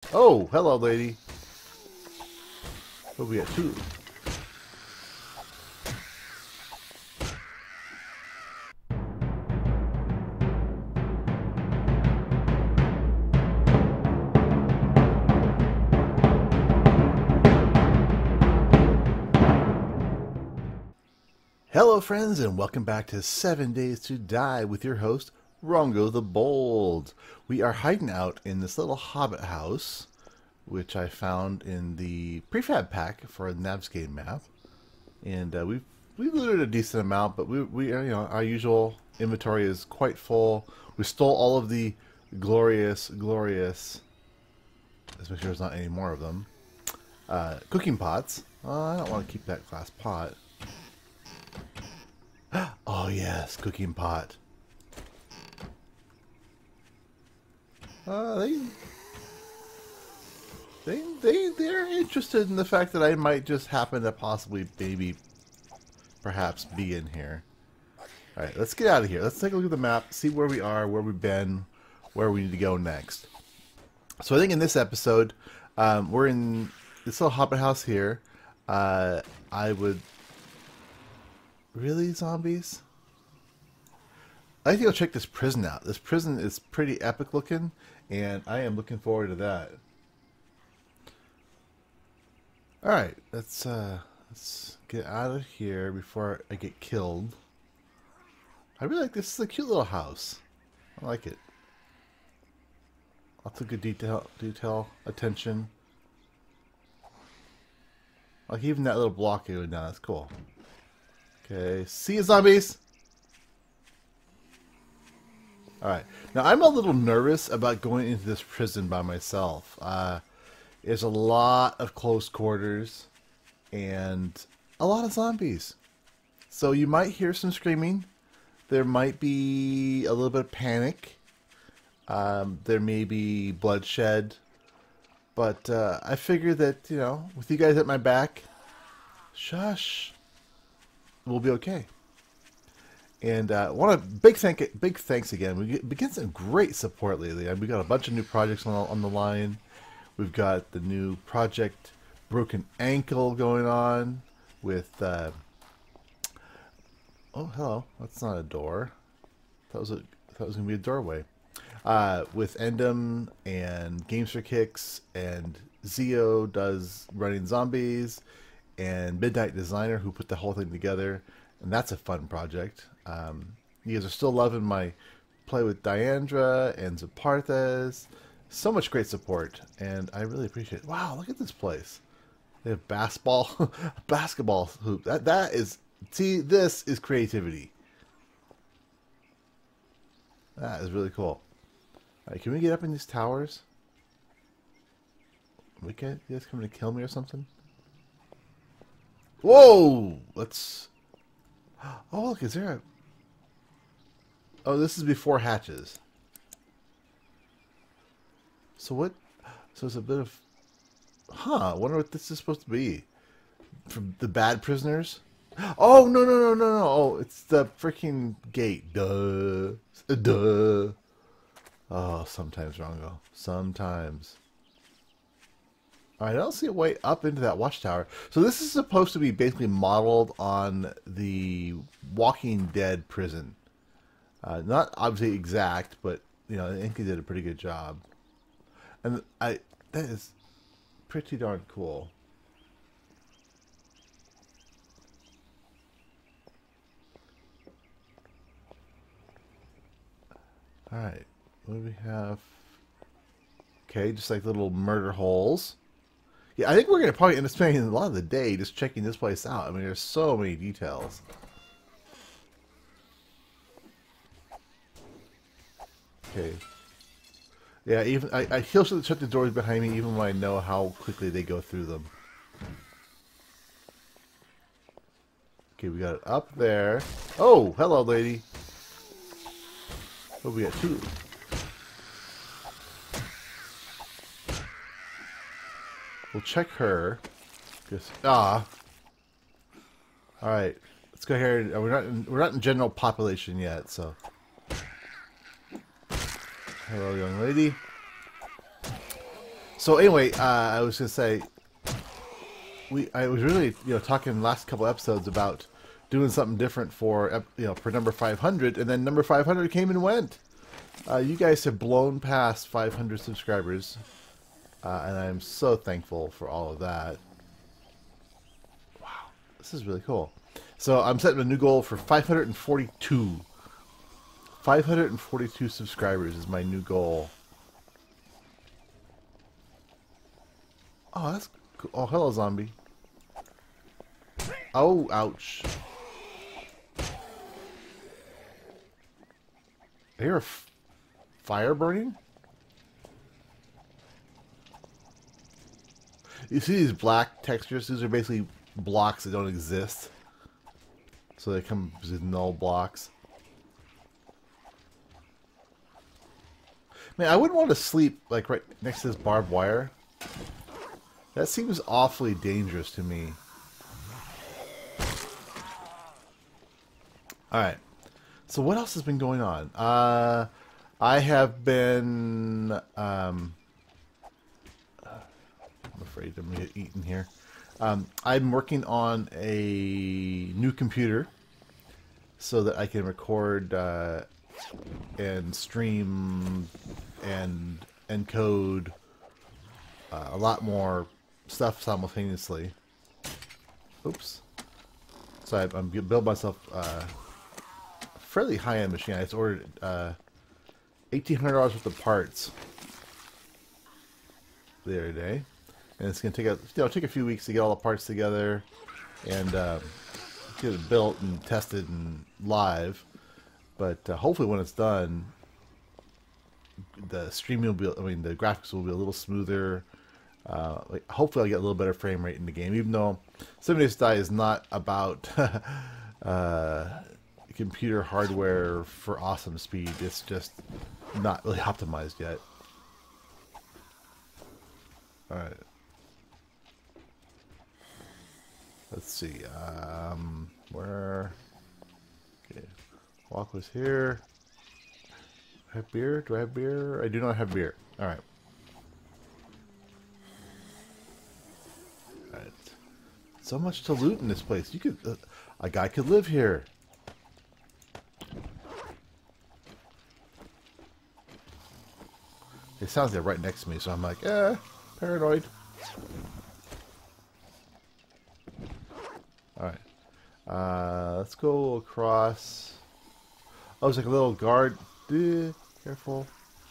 Oh, hello, lady. What we got? Two. Hello, friends, and welcome back to 7 Days to Die with your host, Rongo the Bold. We are hiding out in this little hobbit house, which I found in the prefab pack for a Navezgane map. And we've looted a decent amount, but we our usual inventory is quite full. We stole all of the glorious. Let's make sure there's not any more of them. Cooking pots. I don't want to keep that glass pot. Oh yes, cooking pot. They're interested in the fact that I might just happen to possibly, perhaps be in here. All right, let's get out of here. Let's take a look at the map, see where we are, where we've been, where we need to go next. So I think in this episode, we're in this little hobbit house here. I would. Really, zombies? I think I'll check this prison out. This prison is pretty epic looking, and I am looking forward to that. Alright, let's get out of here before I get killed. I really like this. This is a cute little house. I like it. Lots of good detail, attention. Like even that little block going down, that's cool. Okay, see you, zombies! Alright, now I'm a little nervous about going into this prison by myself. There's a lot of close quarters and a lot of zombies. So you might hear some screaming. There might be a little bit of panic. There may be bloodshed. But I figure that, you know, with you guys at my back, shush. We'll be okay. And want to big thanks again. We've been getting some great support lately. We got a bunch of new projects on the line. We've got the new project Broken Ankle going on with. Oh, hello. That's not a door. That was gonna be a doorway. With Endem and Games for Kicks and Zio does Running Zombies. And Midnight Designer, who put the whole thing together, and that's a fun project. You guys are still loving my play with Diandra and Zaparthes. So much great support, and I really appreciate it. Wow, look at this place. They have basketball hoop. That is, see, this is creativity. That is really cool. All right, can we get up in these towers? You guys coming to kill me or something? Whoa! Let's... Oh, look, is there a... Oh, this is before hatches. So what... So it's a bit of... Huh, I wonder what this is supposed to be. From the bad prisoners? Oh, no. Oh, it's the freaking gate. Duh. Duh. Oh, sometimes, Rongo. Sometimes. Alright, I don't see a way up into that watchtower. So this is supposed to be basically modeled on the Walking Dead prison. Not obviously exact, but you know, I think they did a pretty good job. And that is pretty darn cool. Alright, what do we have? Okay, just like little murder holes. Yeah, I think we're going to probably end up spending a lot of the day just checking this place out. I mean, there's so many details. Okay. Yeah, even I he'll shut the doors behind me even when I know how quickly they go through them. Okay, we got it up there. Oh, hello, lady. Oh, we got two. We'll check her. Just all right. Let's go here. We're not in general population yet, so. Hello, young lady. So anyway, I was gonna say, I was really talking last couple episodes about doing something different for for number 500, and then number 500 came and went. You guys have blown past 500 subscribers, and I am so thankful for all of that. Wow, this is really cool. So I'm setting a new goal for 542. 542 subscribers is my new goal. Oh, that's cool. Oh, hello, zombie. Oh, ouch. I hear a fire burning? You see these black textures? These are basically blocks that don't exist. So they come with null blocks. Man, I wouldn't want to sleep like right next to this barbed wire. That seems awfully dangerous to me. Alright. So what else has been going on? I have been... I'm afraid I'm going to get eaten here. I'm working on a new computer so that I can record and stream and encode a lot more stuff simultaneously. Oops. So I'm building myself a fairly high-end machine. I just ordered $1,800 worth of parts the other day, and it's going to take a few weeks to get all the parts together and get it built and tested and live. But hopefully, when it's done, the streaming will be. The graphics will be a little smoother. Hopefully, I'll get a little better frame rate in the game. Even though 7 Days to Die is not about computer hardware for awesome speed. It's just not really optimized yet. All right. Let's see. Where? Okay. Walk was here. I have beer? Do I have beer? I do not have beer. Alright. Alright. So much to loot in this place. You could... a guy could live here. It sounds like right next to me, so I'm like, paranoid. Alright. Let's go across... Oh, it's like a little guard. Careful.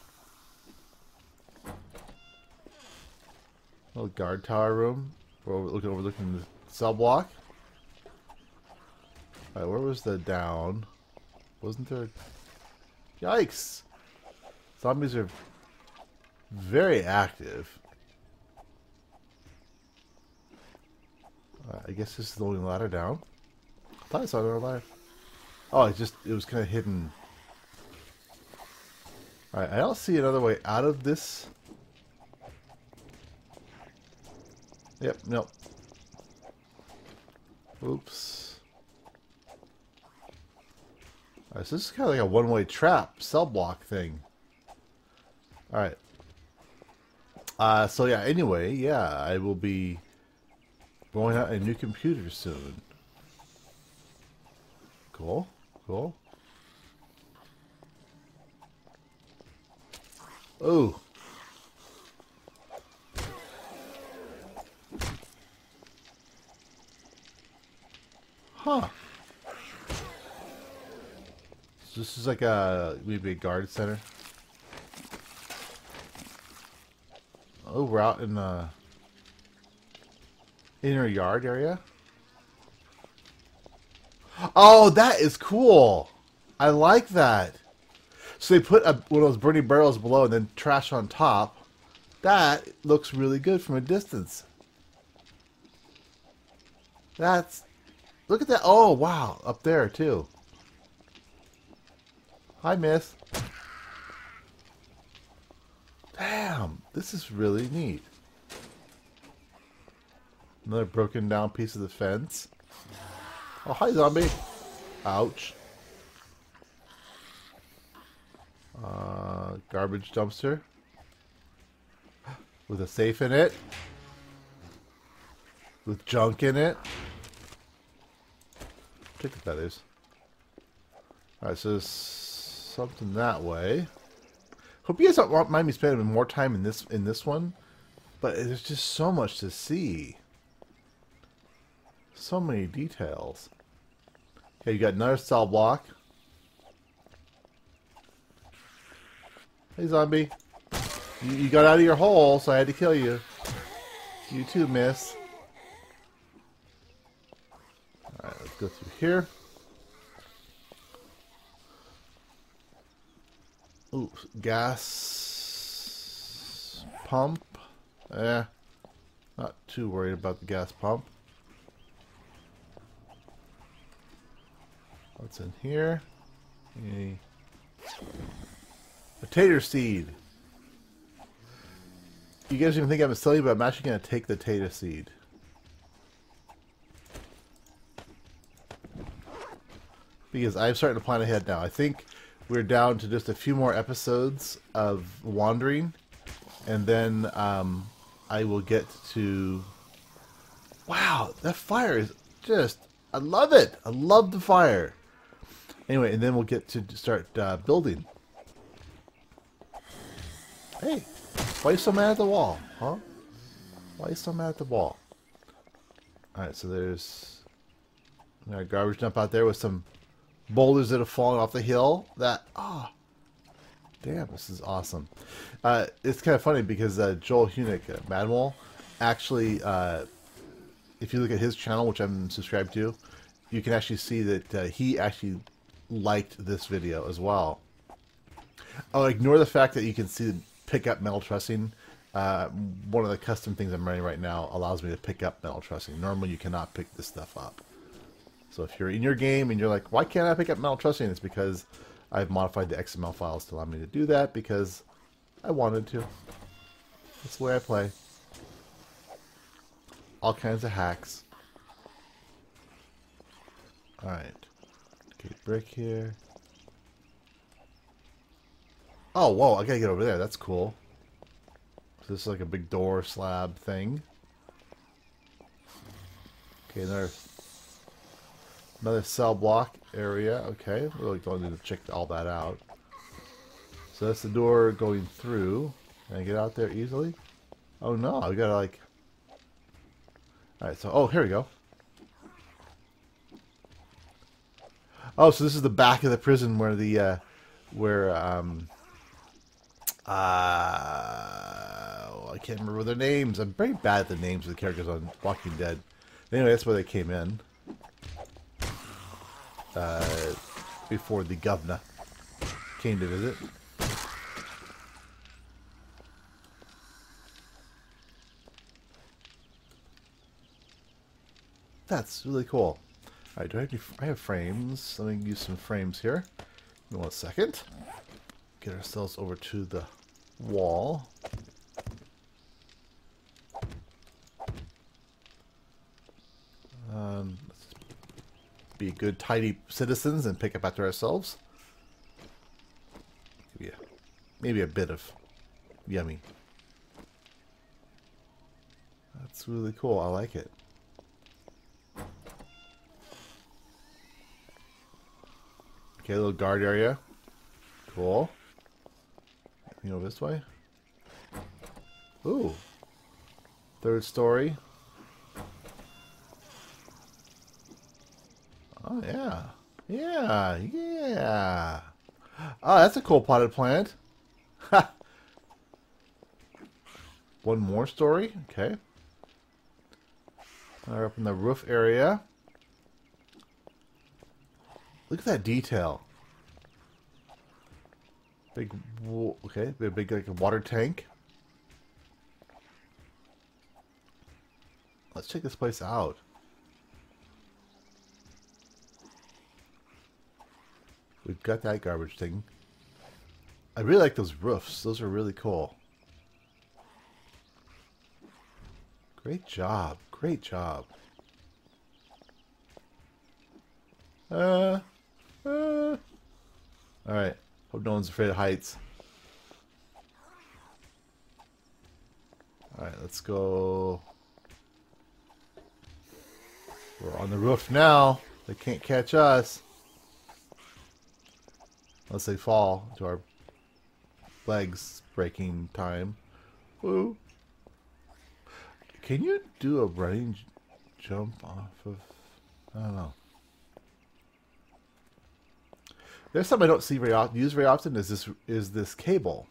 Little guard tower room. We're overlooking the cell block. Alright, where was the down? Wasn't there... Yikes! Zombies are very active. I guess this is the only ladder down. I thought I saw another ladder. Oh, it was kind of hidden. Alright, I don't see another way out of this. Yep, nope. Oops. Alright, so this is kind of like a one-way trap, cell block thing. Alright. So yeah, anyway, yeah, I will be going out a new computer soon. Cool, cool. Oh. Huh. So this is like maybe a guard center. Oh, we're out in the inner yard area. Oh, that is cool. I like that. So they put one of those burning barrels below and then trash on top. That looks really good from a distance. Look at that. Oh, wow. Up there, too. Hi, miss. Damn. This is really neat. Another broken down piece of the fence. Oh, hi, zombie. Ouch. Garbage dumpster. with a safe in it, with junk in it. Check the feathers. Alright, so there's something that way. Hope you guys don't mind me spending more time in this one, but there's just so much to see. So many details. Okay, you got another cell block. Hey, zombie. You got out of your hole, so I had to kill you. You too, miss. Alright, let's go through here. Ooh, gas pump. Not too worried about the gas pump. What's in here? A potato seed. You guys even think I'm silly, but I'm actually going to take the potato seed. Because I'm starting to plan ahead now. I think we're down to just a few more episodes of wandering. And then I will get to... Wow, that fire is just... I love it! I love the fire! Anyway, and then we'll get to start building. Hey, why are you so mad at the wall, huh? Why are you so mad at the wall? Alright, so there's a garbage dump out there with some boulders that have fallen off the hill. Damn, this is awesome. It's kind of funny because Joel Hunick, Madwall, actually, if you look at his channel, which I'm subscribed to, you can actually see that he actually liked this video as well. Oh, ignore the fact that you can see pick up metal trussing. One of the custom things I'm running right now allows me to pick up metal trussing. Normally you cannot pick this stuff up. So if you're in your game and you're like, why can't I pick up metal trussing? It's because I've modified the XML files to allow me to do that because I wanted to. That's the way I play. All kinds of hacks. Alright. Okay, brick here. Oh, whoa, I gotta get over there. That's cool. So this is like a big door slab thing. Okay, another cell block area. Okay, we really don't need to check all that out. So that's the door going through. Can I get out there easily? Oh no, I gotta like... Alright, so, oh, here we go. Oh, so this is the back of the prison where the, I can't remember their names. I'm very bad at the names of the characters on Walking Dead. Anyway, that's where they came in. Before the governor came to visit. That's really cool. Alright, do I have any, I have frames. Let me use some frames here. Give me 1 second. Get ourselves over to the wall. Let's be good, tidy citizens and pick up after ourselves. Maybe a bit of yummy. That's really cool. I like it. Okay, a little guard area. Cool. You know, this way. Ooh. 3rd story. Oh, yeah. Yeah, yeah. Oh, that's a cool potted plant. Ha! 1 more story. Okay. We're up in the roof area. Look at that detail. Big, okay, big like a water tank. Let's check this place out. We've got that garbage thing. I really like those roofs. Those are really cool. Great job. Great job. Alright. Hope no one's afraid of heights. Alright, let's go. We're on the roof now. They can't catch us. Unless they fall to our legs breaking time. Woo. Can you do a running jump off of... I don't know. There's something I don't see use very often is this cable.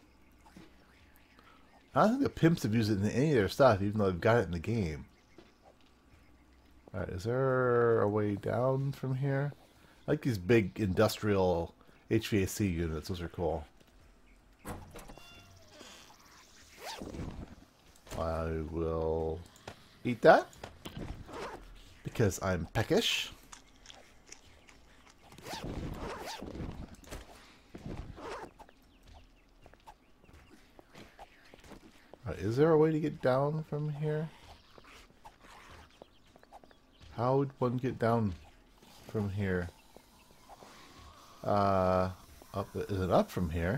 I don't think the pimps have used it in any of their stuff, even though they've got it in the game. Alright, is there a way down from here? I like these big industrial HVAC units. Those are cool. I will eat that because I'm peckish. Is there a way to get down from here? How would one get down from here? Up, is it up from here?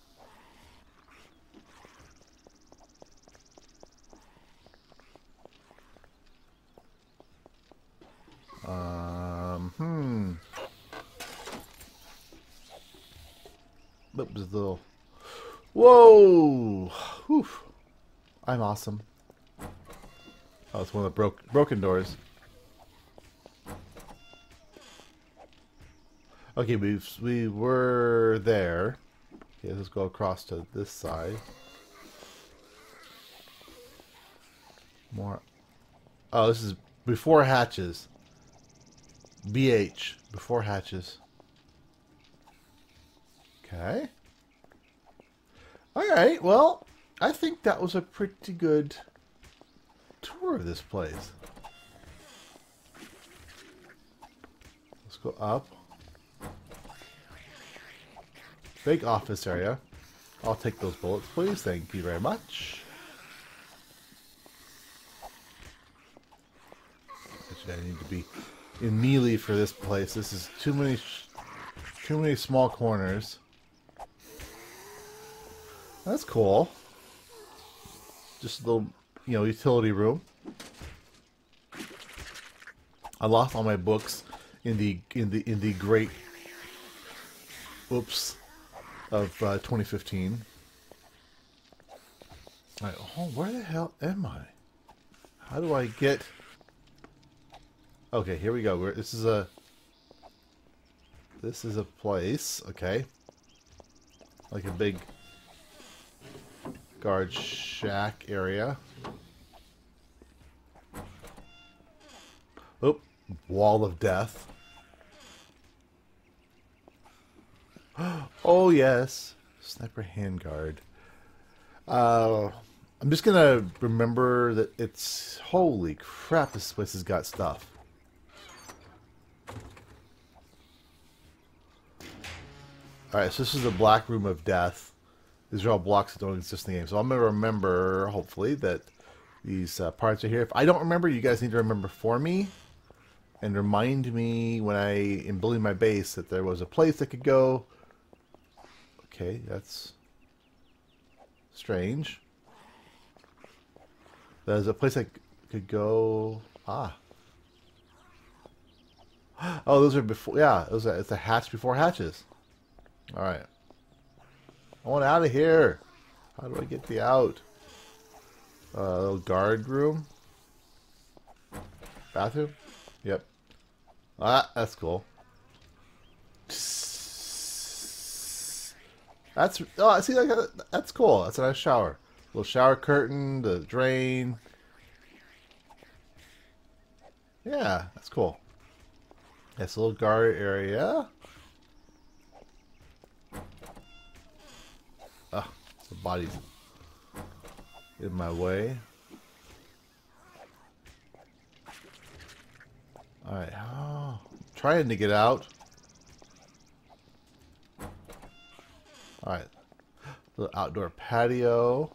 That was the little... Whoa! Whew. I'm awesome. Oh, it's one of the broken doors. Okay, we were there. Okay, let's go across to this side. More. Oh, this is before hatches. BH, before hatches. Okay. Alright, well, I think that was a pretty good tour of this place. Let's go up. Big office area. I'll take those bullets, please. Thank you very much. Actually, I need to be in melee for this place. This is too many small corners. That's cool. Just a little, utility room. I lost all my books in the great oops of 2015. All right, oh, where the hell am I? How do I get? Okay, here we go. This is a place. Okay, like a big guard shack area. Oop, wall of death. Oh yes, sniper handguard. I'm just gonna remember that it's... Holy crap, this place has got stuff. Alright, so this is the black room of death. These are all blocks that don't exist in the game. So I'm going to remember, hopefully, that these parts are here. If I don't remember, you guys need to remember for me. And remind me when I am building my base that there was a place that could go. Okay, that's strange. There's a place that could go... Ah. Oh, those are before... Yeah, it's a hatch before hatches. Alright. I want out of here. How do I get the out? Little guard room. Bathroom? Yep. Ah, that's cool. That's... Oh, see, that's cool. That's a nice shower. Little shower curtain, the drain. Yeah, that's cool. That's a little guard area. Ah, the body's in my way. Alright, oh, trying to get out. Alright, little outdoor patio.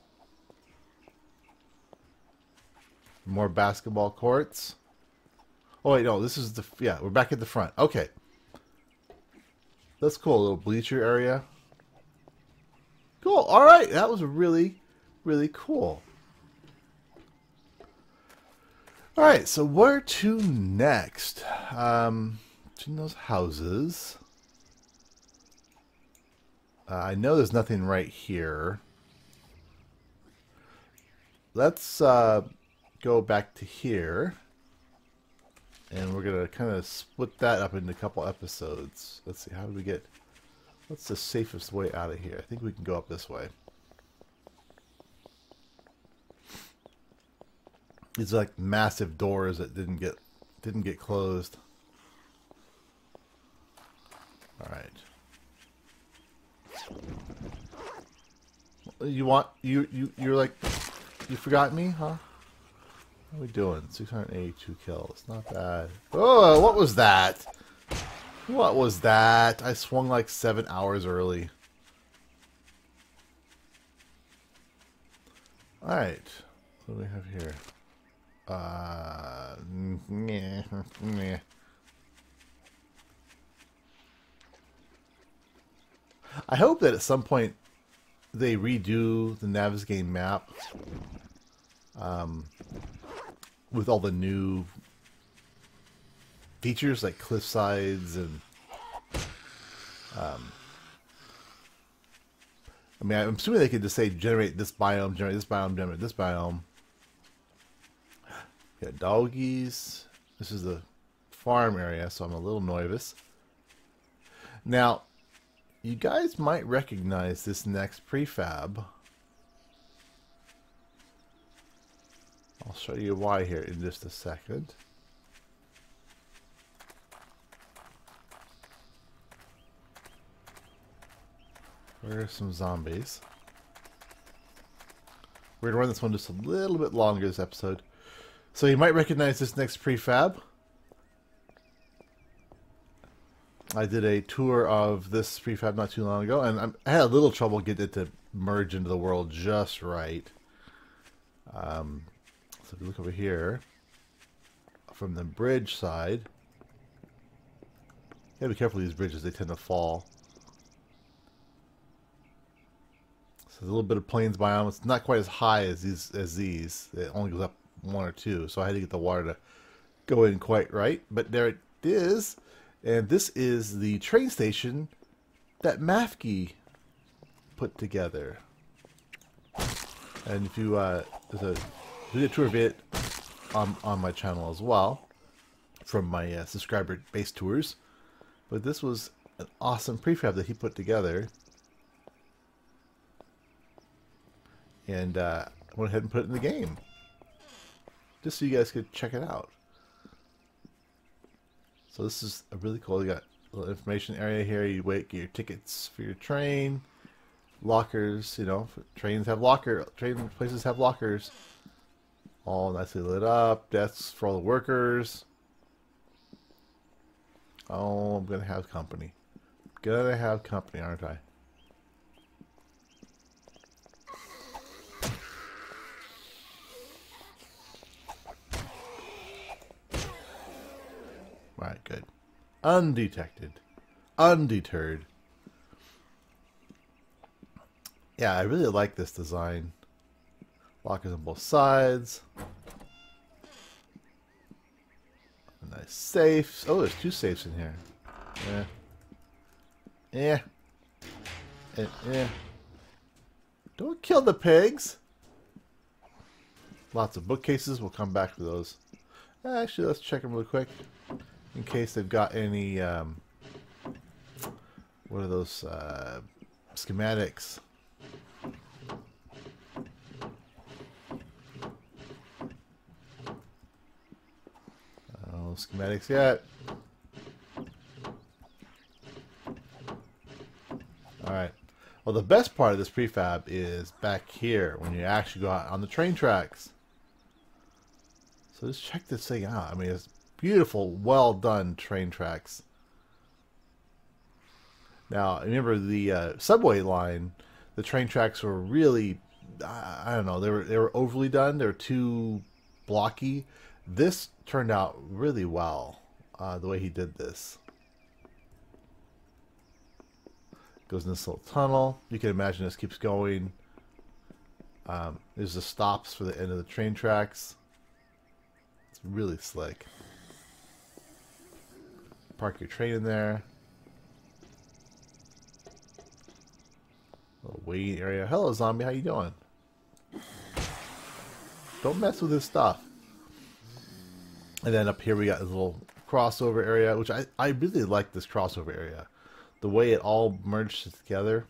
More basketball courts. Oh wait, no, this is the... Yeah, we're back at the front. Okay. That's cool, a little bleacher area. Cool, alright, that was really, really cool. All right, so where to next? In those houses. I know there's nothing right here. Let's go back to here. And we're going to kind of split that up into a couple episodes. Let's see, how do we get... What's the safest way out of here? I think we can go up this way. These are like massive doors that didn't get closed. All right. You're like, you forgot me, huh? How are we doing? 682 kills. Not bad. Oh, what was that? What was that? I swung like 7 hours early. Alright. What do we have here? Meh. I hope that at some point they redo the Navezgane map with all the new features like cliff sides and I mean, I'm assuming they could just say generate this biome, generate this biome, generate this biome. Got doggies. This is the farm area, so I'm a little nervous. Now, you guys might recognize this next prefab. I'll show you why here in just a second. Where are some zombies? We're going to run this one just a little bit longer this episode. So you might recognize this next prefab. I did a tour of this prefab not too long ago, and I had a little trouble getting it to merge into the world just right. So if you look over here, from the bridge side, you gotta be careful with these bridges, they tend to fall. So there's a little bit of plains biome. It's not quite as high as these. It only goes up 1 or 2, so I had to get the water to go in quite right. But there it is, and this is the train station that Mafke put together. And if you do a tour of it on my channel as well, from my subscriber-based tours. But this was an awesome prefab that he put together. And I went ahead and put it in the game, just so you guys could check it out. So this is a really cool. You got a little information area here. You get your tickets for your train, lockers. You know, trains have train places have lockers, all nicely lit up. Desks for all the workers. Oh, I'm gonna have company. Gonna have company, aren't I? Alright, good. Undetected. Undeterred. Yeah, I really like this design. Lockers on both sides. A nice safe. Oh, there's 2 safes in here. Yeah. Yeah. Don't kill the pigs. Lots of bookcases. We'll come back to those. Actually, let's check them real quick. In case they've got any, what are those, schematics? No schematics yet. Alright. Well, the best part of this prefab is back here, when you actually go out on the train tracks. So just check this thing out. I mean, it's beautiful, well done train tracks. Now, remember the subway line, the train tracks were really, I don't know, they were overly done. They were too blocky. This turned out really well, the way he did this. Goes in this little tunnel. You can imagine this keeps going. There's the stops for the end of the train tracks. It's really slick. Park your train in there. Little waiting area. Hello, zombie. How you doing? Don't mess with this stuff. And then up here we got this little crossover area, which I really like this crossover area. The way it all merges together.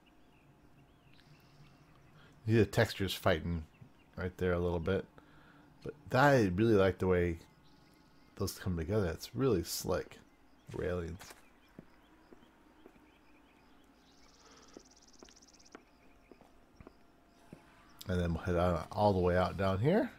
You see the textures fighting right there a little bit. But I really like the way those come together. It's really slick. Railings. And then we'll head out all the way out down here.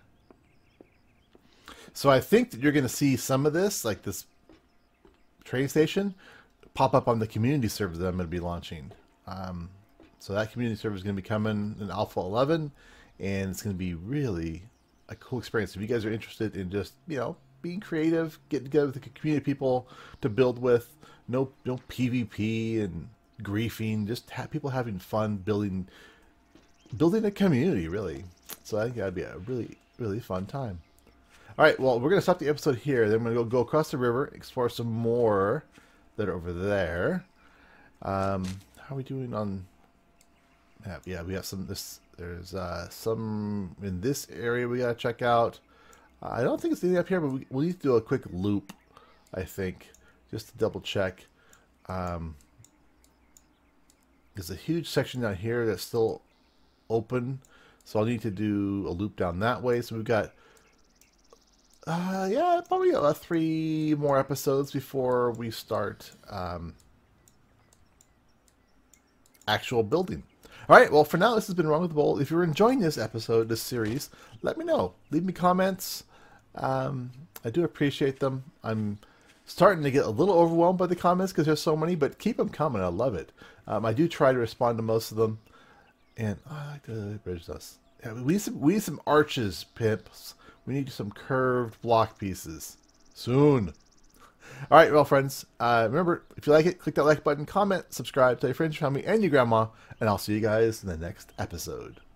So I think that you're going to see some of this, like this train station, pop up on the community server that I'm going to be launching. So that community server is going to be coming in Alpha 11, and it's going to be really a cool experience. If you guys are interested in just, you know, being creative, getting together with the community people to build with, no PvP and griefing, just people having fun building a community, really. So I think that'd be a really, really fun time. All right, well, we're going to stop the episode here. Then we're going to go across the river, explore some more that are over there. How are we doing on map? Yeah, we have some. There's some in this area we got to check out. I don't think it's anything up here, but we'll need to do a quick loop, I think, just to double check. There's a huge section down here that's still open, so I'll need to do a loop down that way. So we've got yeah, probably 3 more episodes before we start actual building. All right, well, for now, this has been Rongo with the Bowl. If you're enjoying this episode, this series, let me know. Leave me comments. I do appreciate them. I'm starting to get a little overwhelmed by the comments because there's so many, but keep them coming. I love it. I do try to respond to most of them. And I like to bridge this. Yeah, we need some arches, pimps. We need some curved block pieces soon. All right, well, friends, remember, if you like it, click that like button, comment, subscribe, tell your friends, your family, and your grandma, and I'll see you guys in the next episode.